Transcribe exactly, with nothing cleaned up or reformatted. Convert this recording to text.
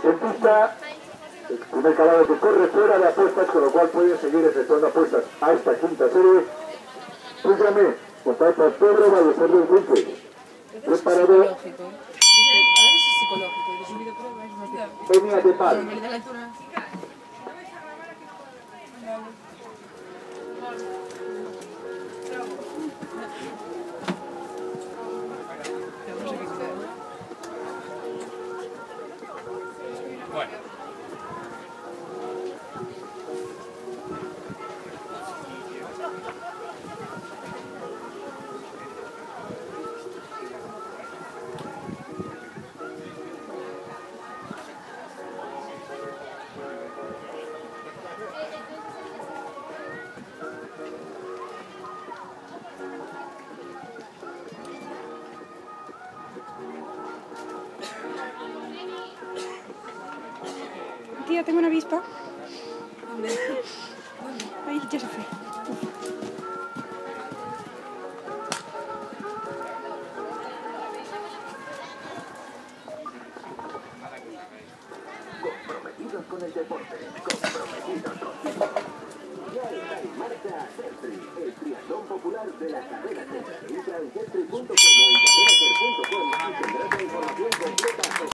En pista, el primer caballo que corre fuera de apuestas, con lo cual puede seguir efectuando apuestas a esta quinta serie. Púsame, montar por Pedro Ballester del Quince. Preparado. Venía de pal. Bueno. Tía, tengo una avispa. ¿Dónde? Ahí, ya se fue. Comprometidos con el deporte, comprometidos contigo. Ya está en marcha Certri, el triatlón popular de la carrera Certri. Entra en certri punto com o en carreracer punto com y tendrás la información completa.